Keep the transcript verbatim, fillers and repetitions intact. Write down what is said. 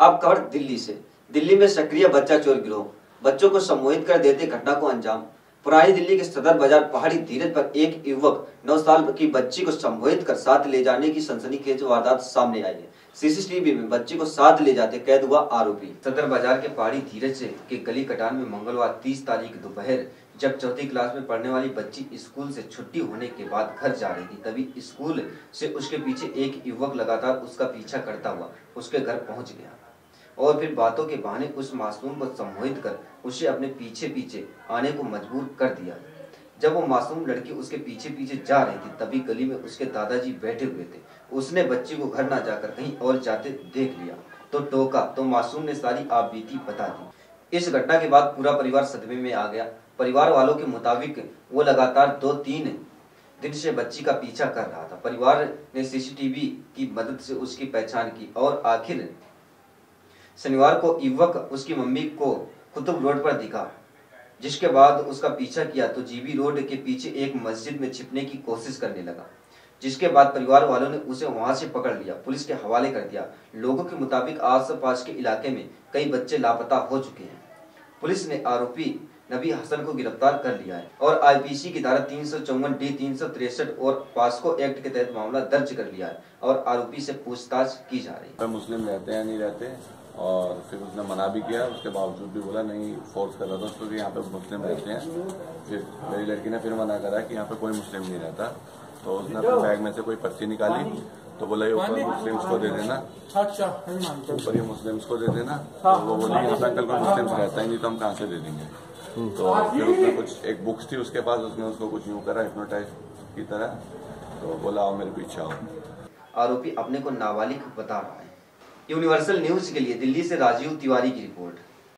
अब खबर दिल्ली से। दिल्ली में सक्रिय बच्चा चोर गिरोह, बच्चों को सम्मोहित कर देते घटना को अंजाम। पुरानी दिल्ली के सदर बाजार पहाड़ी धीरज पर एक युवक नौ साल की बच्ची को सम्मोहित कर साथ ले जाने की सनसनीखेज वारदात सामने आई है। सीसीटीवी में बच्ची को साथ ले जाते कैद हुआ आरोपी। सदर बाजार के पहाड़ी धीरज के गली कटान में मंगलवार तीस तारीख दोपहर जब चौथी क्लास में पढ़ने वाली बच्ची स्कूल से छुट्टी होने के बाद घर जा रही थी, तभी स्कूल से उसके पीछे एक युवक लगातार उसका पीछा करता हुआ उसके घर पहुंच गया और फिर बातों के बहाने उस मासूम को सम्मोहित कर उसे अपने पीछे पीछे आने को मजबूर कर दिया। जब वो मासूम लड़की उसके पीछे पीछे जा रही थी, तभी गली में उसके दादाजी बैठे हुए थे। उसने बच्ची को घर न जाकर कहीं और जाते देख लिया तो टोका तो मासूम ने सारी आपबीती बता दी। इस घटना के बाद पूरा परिवार सदमे में आ गया। परिवार वालों के मुताबिक वो लगातार दो तीन दिन से बच्ची का पीछा कर रहा था। परिवार ने सीसीटीवी की मदद से उसकी पहचान की और आखिर शनिवार को युवक उसकी मम्मी को कुतुब रोड पर दिखा, जिसके बाद उसका पीछा किया तो जीबी रोड के पीछे एक मस्जिद में छिपने की कोशिश करने लगा, जिसके बाद परिवार वालों ने उसे वहां से पकड़ लिया, पुलिस के हवाले कर दिया। लोगों के मुताबिक आस-पास के इलाके में कई बच्चे लापता हो चुके हैं। पुलिस ने आरोपी नबी हसन को गिरफ्तार कर लिया है और आईपीसी की धारा तीन सौ चौवन डी तीन सौ तिरसठ और पास्को एक्ट के तहत मामला दर्ज कर लिया है और आरोपी से पूछताछ की जा रही है। मुस्लिम रहते हैं नहीं रहते, और फिर उसने मना भी किया, उसके बावजूद भी बोला नहीं, फोर्स कर रहा था उसको कि यहाँ पे मुस्लिम रहते हैं। फिर मेरी लड़की ने फिर मना करा कि यहाँ पे कोई मुस्लिम नहीं रहता, तो उसने अपने बैग में से कोई पर्ची निकाली तो बोला ये ऊपर मुस्लिम्स को दे देना, ऊपर ये मुस्लिम्स को दे देना। तो वो बोली यहाँ पे अंकल को मुस्लिम्स रहता ही नहीं तो हम कहाँ से दे देंगे। तो फिर उसने कुछ एक बुक्स थी उसके पास, उसने उसको कुछ यूँ करा हिप्नोटाइज की तरह, तो बोला आओ मेरे पीछे आओ। आरोपी अपने को नाबालिग बता रहा है। यूनिवर्सल न्यूज के लिए दिल्ली से राजीव तिवारी की रिपोर्ट।